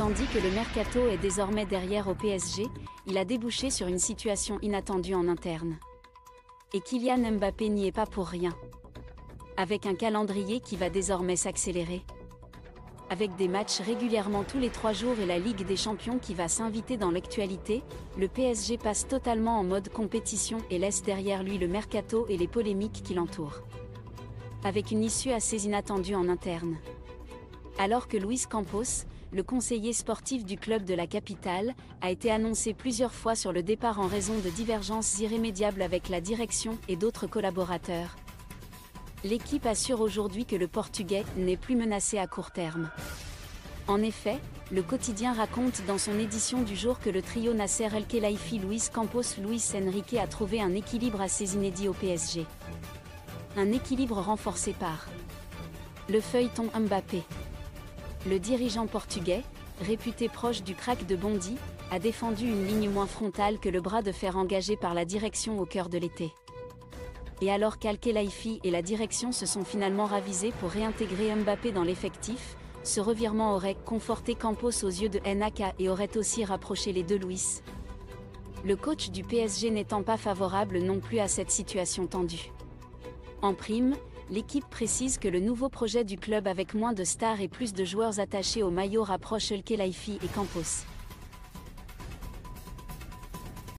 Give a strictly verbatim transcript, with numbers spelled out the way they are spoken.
Tandis que le mercato est désormais derrière au P S G, il a débouché sur une situation inattendue en interne. Et Kylian Mbappé n'y est pas pour rien. Avec un calendrier qui va désormais s'accélérer. Avec des matchs régulièrement tous les trois jours et la Ligue des Champions qui va s'inviter dans l'actualité, le P S G passe totalement en mode compétition et laisse derrière lui le mercato et les polémiques qui l'entourent. Avec une issue assez inattendue en interne. Alors que Luis Campos, le conseiller sportif du club de la capitale, a été annoncé plusieurs fois sur le départ en raison de divergences irrémédiables avec la direction et d'autres collaborateurs. L'équipe assure aujourd'hui que le Portugais n'est plus menacé à court terme. En effet, le quotidien raconte dans son édition du jour que le trio Nasser El-Khelaifi, Luis Campos, Luis Enrique a trouvé un équilibre assez inédit au P S G. Un équilibre renforcé par le feuilleton Mbappé. Le dirigeant portugais, réputé proche du crack de Bondy, a défendu une ligne moins frontale que le bras de fer engagé par la direction au cœur de l'été. Et alors qu'Al-Khelaifi et la direction se sont finalement ravisés pour réintégrer Mbappé dans l'effectif, ce revirement aurait conforté Campos aux yeux de N A K et aurait aussi rapproché les deux Luis. Le coach du P S G n'étant pas favorable non plus à cette situation tendue. En prime, l'équipe précise que le nouveau projet du club avec moins de stars et plus de joueurs attachés au maillot rapproche El-Khelaifi et Campos.